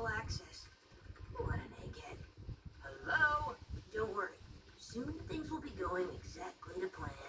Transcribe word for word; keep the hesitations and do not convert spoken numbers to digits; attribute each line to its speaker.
Speaker 1: all access. What an egghead. Hello? Don't worry. Soon things will be going exactly to plan.